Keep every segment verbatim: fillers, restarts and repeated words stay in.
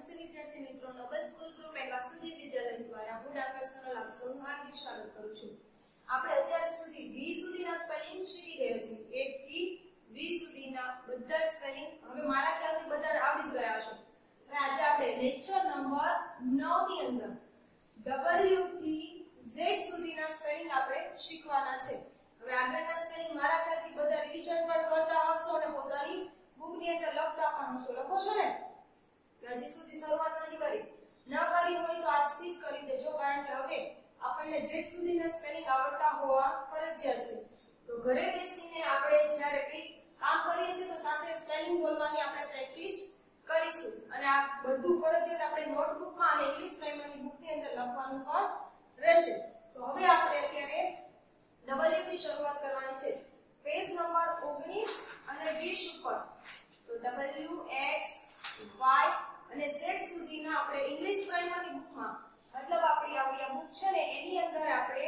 નમસ્તે વિદ્યાર્થી મિત્રો, noble school group and Vasudev Vidyalaya દ્વારા હું ડાક્ટર સોનલ આપ સૌનું હાર્દિક સ્વાગત કરું છું. આપણે અત્યાર સુધી વી સુધીના સ્પેલિંગ શીખી ગયા છીએ. એક થી વી સુધીના બધા સ્પેલિંગ હવે મારા ખ્યાલથી બધાને આવડી જ ગયા હશે. હવે આજે આપણે લેક્ચર નંબર નવ ની અંદર ડબલ્યુ થી ઝેડ સુધીના સ્પેલિંગ આપણે શીખવાના છે. હવે આગળના સ્પેલિંગ મારા ખ્યાલથી બધા રિવિઝન પણ કરતા હશો અને પોતાની બુકની અંદર લખતા પણ હશો. લખો છો ને? હજી સુધી શરૂઆત નથી કરી. ન કરી હોય તો આજથી જ કરી દેજો, કારણ કે હવે આપણને ઝેડ સુધીના સ્પેલિંગ આવડતા હોવા ફરજિયાત છે. તો ઘરે બેસીને આપણે જ્યારે કંઈ કામ કરીએ છીએ તો સાથે સ્પેલિંગ બોલવાની આપણે પ્રેક્ટિસ કરીશું. અને આ બધું ફરજિયાત આપણે નોટબુકમાં અને ઇંગ્લિશ પ્રાઇમરની બુકની અંદર લખવાનું પણ રહેશે. તો હવે આપણે અત્યારે ડબલ્યુ થી શરૂઆત કરવાની છે. પેજ નંબર ઓગણીસ અને વીસ ઉપર તો ડબલ્યુ એક્સ વાય અને ઝેડ સુધીના આપણે ઇંગ્લિશ પ્રાઇમરની બુકમાં, મતલબ આપણી આવી આ બુક છે ને એની અંદર આપણે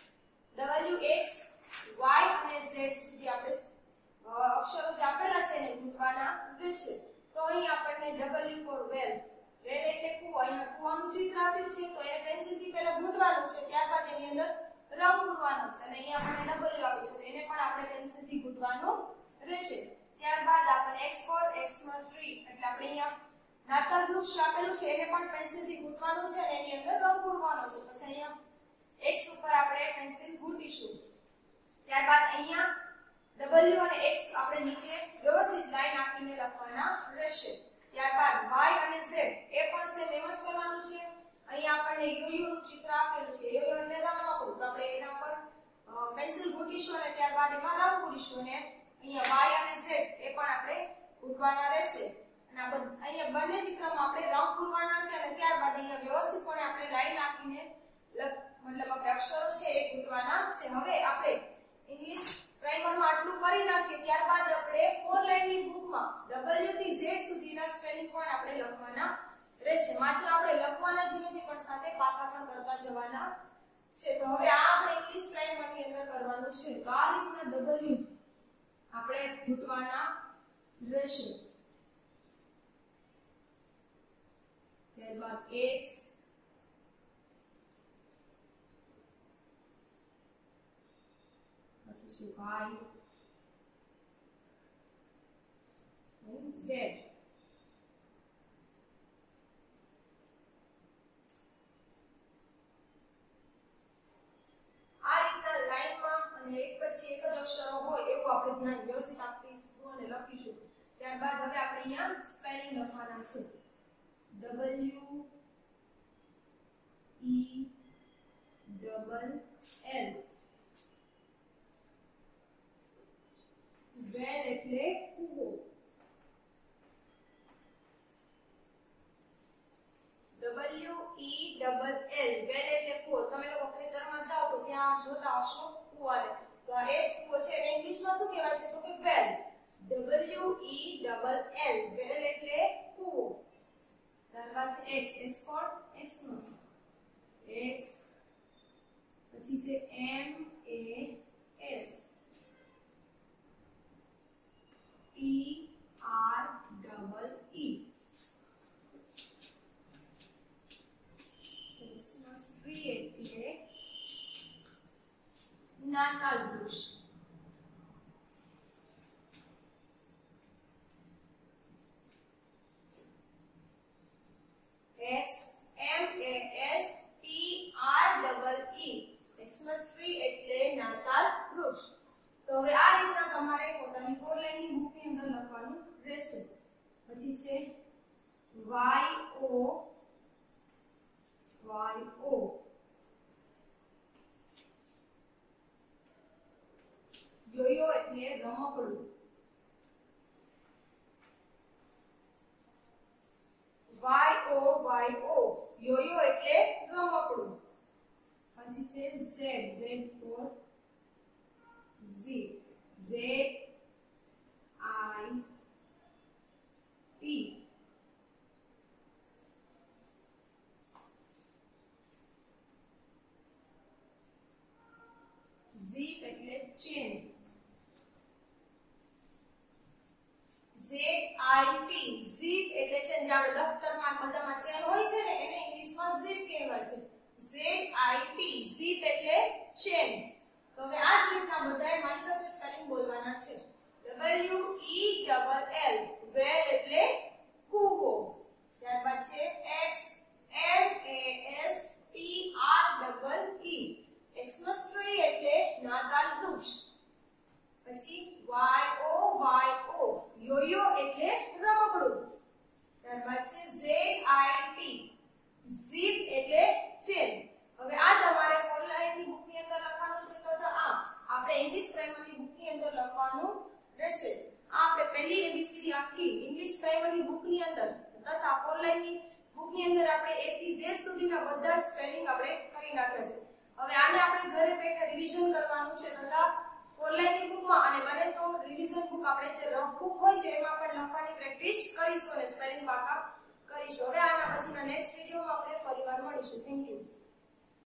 ડબલ્યુ એક્સ વાય અને ઝેડ સુધી આપણે અક્ષરો જે આપેલા છે એને ગૂંથવાના રહેશે. તો અહીં આપણને ડબલ્યુ ફોર વેલ, વેલ એટલે કૂવો, અહીંયા કૂવાનું ચિત્ર આપ્યું છે તો એને પેન્સિલથી પહેલા ગૂંથવાનું છે, ત્યારબાદ એની અંદર રંગ પૂરવાનો છે. અને અહીંયા આપણને ડબલ્યુ આપ્યું છે તો એને પણ આપણે પેન્સિલથી ગૂંથવાનું રહેશે. ત્યારબાદ આપણને એક્સ ફોર એક્સમસ ટ્રી એટલે આપણે અહીંયા નાતાલ વૃક્ષ આપેલું છે એને પણ પેન્સિલથી ગૂંથવાનું છે અને એની અંદર રંગ પૂરવાનો છે. પછી અહીંયા એક્સ ઉપર આપણે પેન્સિલ ગૂંથીશું. ત્યારબાદ અહીંયા ડબલ્યુ અને એક્સ આપણે નીચે વ્યવસ્થિત લાઈન આપીને લખવાના રહેશે. ત્યારબાદ વાય અને ઝેડ એ પણ સેમ એમ જ કરવાનું છે. અહીંયા આપણને યોયો નું ચિત્ર આપેલું છે. યોયો એટલે રમકડું, તો આપણે એના પર પેન્સિલ ગૂંથીશું અને ત્યારબાદ એમાં રંગ પૂરીશું. અને અહીંયા વાય અને ઝેડ એ પણ આપણે ગૂંથવાના રહેશે. અને આ અહીંયા બંને ચિત્રમાં આપણે રંગ પૂરવાના છે અને ત્યારબાદ અહીંયા વ્યવસ્થિતપણે આપણે લાઈન આપીને મતલબ આપણે અક્ષરો છે એ ગૂંથવાના છે. હવે આપણે ઇંગ્લિશ પ્રાઇમરમાં આટલું કરી નાખીએ, ત્યારબાદ આપણે ફોર લાઈનની બુકમાં ડબલ્યુ થી ઝેડ સુધીના સ્પેલિંગ પણ આપણે લખવાના રહેશે. માત્ર આપણે લખવાના જ નથી પણ સાથે પાકા પણ કરતા જવાના છે. તો હવે આ આપણે ઇંગ્લિશ પ્રાઇમરની અંદર કરવાનું છે. તો આ રીતના ડબલ્યુ આપણે ગૂંથવાના રહેશે. ત્યારબાદ એક્સ, પછી શું વાય, ઝેડ. આ રીતના લાઈનમાં અને એક પછી એક જ અક્ષરો હોય એવું આપણે ધ્યાન વ્યવસ્થિત આપીશું અને લખીશું. ત્યારબાદ હવે આપણે અહીંયા સ્પેલિંગ લખવાના છે. W E double L, well એટલે કૂવો. W E double L, well એટલે કૂવો. તમે લોકો ખેતરમાં જાઓ તો ત્યાં જોતા હશો કૂવાને, તો આ એ જ કૂવો છે. એને ઇંગ્લિશમાં શું કહેવાય છે તો કે well. W E double L, well એટલે કૂવો. ત્યારબાદ છે X, X for Xmas, X. પછી છે M A S, T R double E, Xmas tree એટલે નાતાલ વૃક્ષ. X M A S T R double E, Xmas tree એટલે નાતાલ વૃક્ષ. તો હવે આ રીતના તમારે પોતાની ફોર લાઈનની બુકની અંદર લખવાનું રહેશે. પછી છે Y O, Y O, yoyo એટલે રમકડું. Y O Y O, yoyo એટલે રમકડું. પછી છે Z, Z for Z, Z I P, zip એટલે chain. Z I P, zip એટલે ચેન. જે આપણે દફતર બધામાં બધામાં ચેન હોય છે ને એને ઇંગ્લિશમાં zip કહેવાય છે. Z I P zip એટલે ચેન. તો હવે આ જ રીતના બધાએ મારી સાથે સ્પેલિંગ બોલવાના છે. W E L L વેલ એટલે કૂવો. ત્યારબાદ છે X M A S T R E E Xmas tree એટલે નાતાલ વૃક્ષ. પછી Y O Y O yoyo એટલે રમકડું. ત્યારબાદ છે Z I P zip એટલે ચેન. હવે આ તમારે ફોર લાઈન ની બુક ની અંદર લખવાનું છે તથા આ આપણે ઇંગ્લિશ પ્રાઇમરી બુક ની અંદર લખવાનું રહેશે. આ આપણે પહેલી એબીસીડી આખી ઇંગ્લિશ પ્રાઇમરી બુક ની અંદર તથા ફોર લાઈન ની બુક ની અંદર આપણે A થી Z સુધીના બધા સ્પેલિંગ આપણે કરી નાખ્યા છે. હવે આને આપણે ઘરે બેઠા રિવિઝન કરવાનું છે તથા ફોર લાઈન ની બુકમાં અને બને તો રિવિઝન બુક આપણે જે રફ બુક હોય છે એમાં પણ લખવાની પ્રેક્ટિસ કરીશું અને સ્પેલિંગ પાકા કરીશું. હવે આના પછીના નેક્સ્ટ વિડિયોમાં આપણે ફરીવાર મળીશું. Thank you.